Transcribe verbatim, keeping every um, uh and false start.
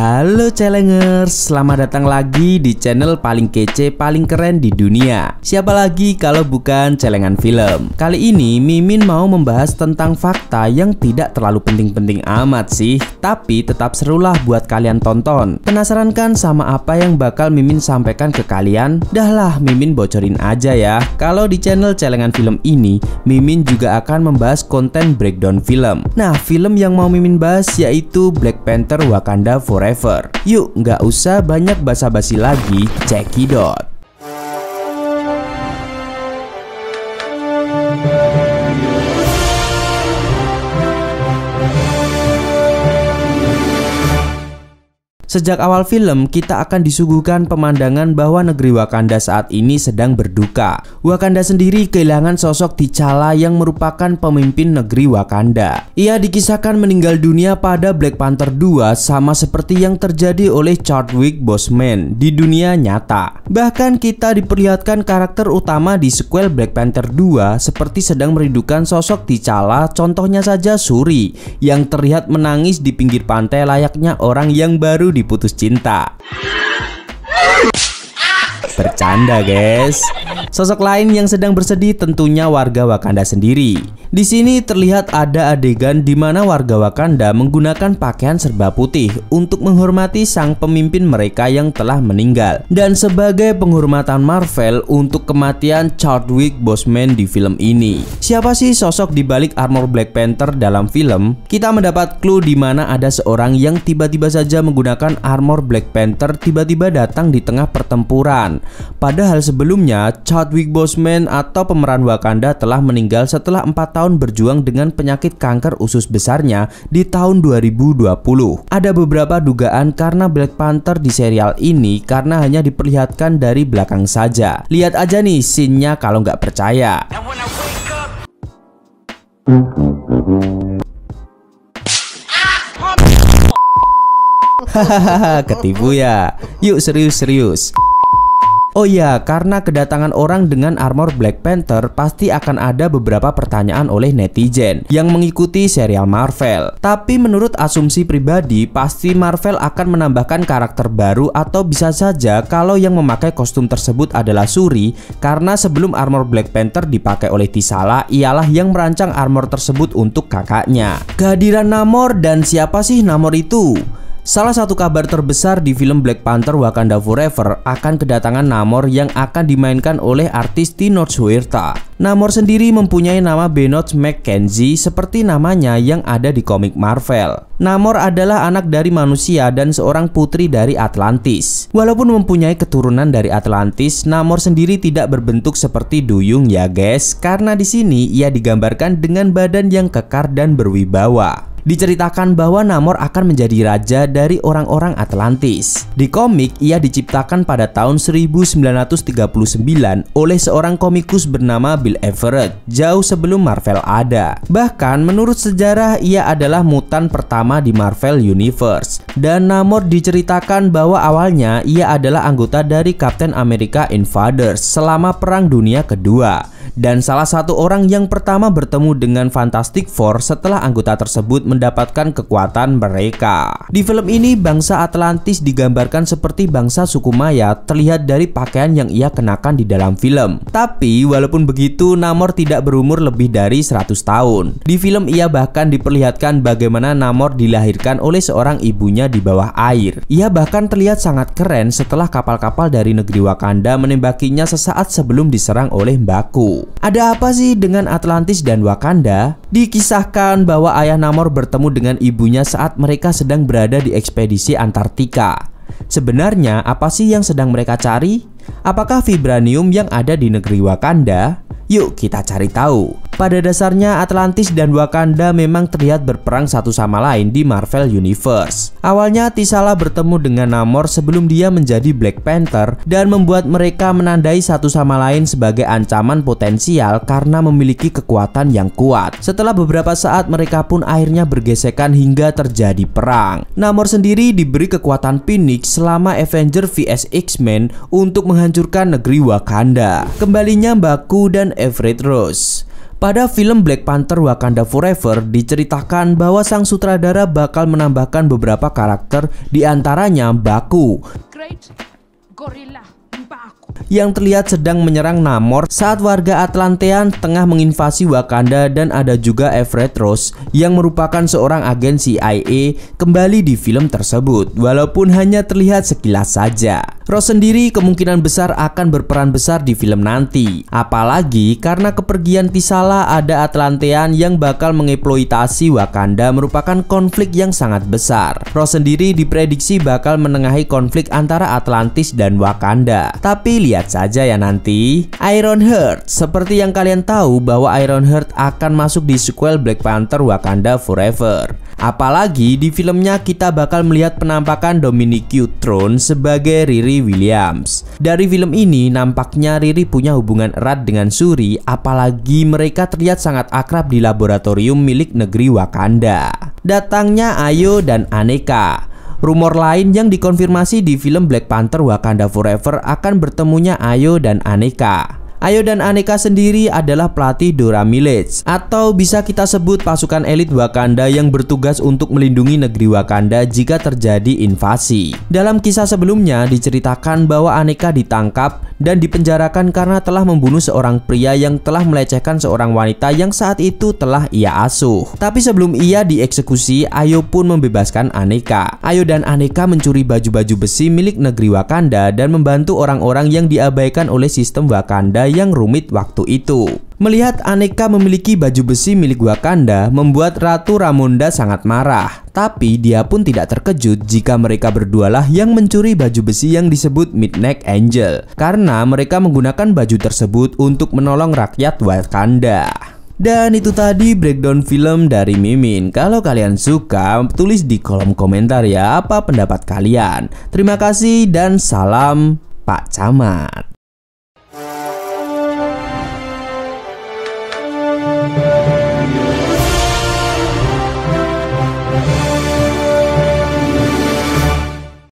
Halo Celengers, selamat datang lagi di channel paling kece, paling keren di dunia. Siapa lagi kalau bukan Celengan Film. Kali ini Mimin mau membahas tentang fakta yang tidak terlalu penting-penting amat sih, tapi tetap serulah buat kalian tonton. Penasaran kan sama apa yang bakal Mimin sampaikan ke kalian? Dahlah, Mimin bocorin aja ya. Kalau di channel Celengan Film ini, Mimin juga akan membahas konten breakdown film. Nah, film yang mau Mimin bahas yaitu Black Panther Wakanda Forever. Yuk, nggak usah banyak basa-basi lagi, cekidot. Sejak awal film, kita akan disuguhkan pemandangan bahwa negeri Wakanda saat ini sedang berduka. Wakanda sendiri kehilangan sosok T'Challa yang merupakan pemimpin negeri Wakanda. Ia dikisahkan meninggal dunia pada Black Panther dua, sama seperti yang terjadi oleh Chadwick Boseman di dunia nyata. Bahkan kita diperlihatkan karakter utama di sequel Black Panther dua seperti sedang merindukan sosok T'Challa. Contohnya saja Shuri yang terlihat menangis di pinggir pantai layaknya orang yang baru di putus cinta. Bercanda guys. Sosok lain yang sedang bersedih tentunya warga Wakanda sendiri. Di sini terlihat ada adegan di mana warga Wakanda menggunakan pakaian serba putih untuk menghormati sang pemimpin mereka yang telah meninggal. Dan sebagai penghormatan Marvel untuk kematian Chadwick Boseman di film ini. Siapa sih sosok di balik armor Black Panther dalam film? Kita mendapat clue di mana ada seorang yang tiba-tiba saja menggunakan armor Black Panther tiba-tiba datang di tengah pertempuran. Padahal sebelumnya Chadwick Boseman atau pemeran Wakanda telah meninggal setelah empat tahun berjuang dengan penyakit kanker usus besarnya di tahun dua ribu dua puluh. Ada beberapa dugaan karena Black Panther di serial ini karena hanya diperlihatkan dari belakang saja. Lihat aja nih scene-nya kalau nggak percaya. Hahaha, ketipu ya. Yuk serius-serius. Oh ya, karena kedatangan orang dengan armor Black Panther pasti akan ada beberapa pertanyaan oleh netizen yang mengikuti serial Marvel. Tapi menurut asumsi pribadi, pasti Marvel akan menambahkan karakter baru atau bisa saja kalau yang memakai kostum tersebut adalah Shuri, karena sebelum armor Black Panther dipakai oleh T'Challa, ialah yang merancang armor tersebut untuk kakaknya. Kehadiran Namor, dan siapa sih Namor itu? Salah satu kabar terbesar di film Black Panther Wakanda Forever akan kedatangan Namor yang akan dimainkan oleh artis Tenoch Huerta. Namor sendiri mempunyai nama Benoit McKenzie seperti namanya yang ada di komik Marvel. Namor adalah anak dari manusia dan seorang putri dari Atlantis. Walaupun mempunyai keturunan dari Atlantis, Namor sendiri tidak berbentuk seperti duyung ya guys, karena di sini ia digambarkan dengan badan yang kekar dan berwibawa. Diceritakan bahwa Namor akan menjadi raja dari orang-orang Atlantis. Di komik, ia diciptakan pada tahun seribu sembilan ratus tiga puluh sembilan oleh seorang komikus bernama Bill Everett, jauh sebelum Marvel ada. Bahkan menurut sejarah, ia adalah mutan pertama di Marvel Universe. Dan Namor diceritakan bahwa awalnya ia adalah anggota dari Captain America Invaders selama Perang Dunia Kedua. Dan salah satu orang yang pertama bertemu dengan Fantastic Four setelah anggota tersebut mendapatkan kekuatan mereka. Di film ini, bangsa Atlantis digambarkan seperti bangsa suku Maya, terlihat dari pakaian yang ia kenakan di dalam film. Tapi walaupun begitu, Namor tidak berumur lebih dari seratus tahun. Di film ia bahkan diperlihatkan bagaimana Namor dilahirkan oleh seorang ibunya di bawah air. Ia bahkan terlihat sangat keren setelah kapal-kapal dari negeri Wakanda menembakinya sesaat sebelum diserang oleh Mbaku. Ada apa sih dengan Atlantis dan Wakanda? Dikisahkan bahwa ayah Namor bertemu dengan ibunya saat mereka sedang berada di ekspedisi Antartika. Sebenarnya apa sih yang sedang mereka cari? Apakah vibranium yang ada di negeri Wakanda? Yuk kita cari tahu. Pada dasarnya Atlantis dan Wakanda memang terlihat berperang satu sama lain di Marvel Universe. Awalnya T'Challa bertemu dengan Namor sebelum dia menjadi Black Panther dan membuat mereka menandai satu sama lain sebagai ancaman potensial karena memiliki kekuatan yang kuat. Setelah beberapa saat mereka pun akhirnya bergesekan hingga terjadi perang. Namor sendiri diberi kekuatan Phoenix selama Avenger versus X-Men untuk menghancurkan negeri Wakanda. Kembalinya Mbaku dan Everett Ross. Pada film Black Panther Wakanda Forever diceritakan bahwa sang sutradara bakal menambahkan beberapa karakter, diantaranya Mbaku Great Gorilla Mbaku yang terlihat sedang menyerang Namor saat warga Atlantean tengah menginvasi Wakanda, dan ada juga Everett Ross yang merupakan seorang agen C I A kembali di film tersebut walaupun hanya terlihat sekilas saja. Ross sendiri kemungkinan besar akan berperan besar di film nanti, apalagi karena kepergian T'Challa ada Atlantean yang bakal mengeksploitasi Wakanda merupakan konflik yang sangat besar. Ross sendiri diprediksi bakal menengahi konflik antara Atlantis dan Wakanda. Tapi lihat saja ya nanti. Ironheart, seperti yang kalian tahu bahwa Ironheart akan masuk di sequel Black Panther Wakanda Forever. Apalagi di filmnya kita bakal melihat penampakan Dominique Throne sebagai Riri Williams. Dari film ini nampaknya Riri punya hubungan erat dengan Shuri, apalagi mereka terlihat sangat akrab di laboratorium milik negeri Wakanda. Datangnya Ayo dan Aneka. Rumor lain yang dikonfirmasi di film Black Panther Wakanda Forever akan bertemunya Ayo dan Aneka. Ayo dan Aneka sendiri adalah pelatih Dora Milaje, atau bisa kita sebut pasukan elit Wakanda yang bertugas untuk melindungi negeri Wakanda jika terjadi invasi. Dalam kisah sebelumnya diceritakan bahwa Aneka ditangkap dan dipenjarakan karena telah membunuh seorang pria yang telah melecehkan seorang wanita yang saat itu telah ia asuh. Tapi sebelum ia dieksekusi, Ayo pun membebaskan Aneka. Ayo dan Aneka mencuri baju-baju besi milik negeri Wakanda dan membantu orang-orang yang diabaikan oleh sistem Wakanda yang rumit waktu itu. Melihat Aneka memiliki baju besi milik Wakanda membuat Ratu Ramonda sangat marah. Tapi dia pun tidak terkejut jika mereka berdualah yang mencuri baju besi yang disebut Midnight Angel, karena mereka menggunakan baju tersebut untuk menolong rakyat Wakanda. Dan itu tadi breakdown film dari Mimin. Kalau kalian suka, tulis di kolom komentar ya apa pendapat kalian. Terima kasih dan salam Pak Camat.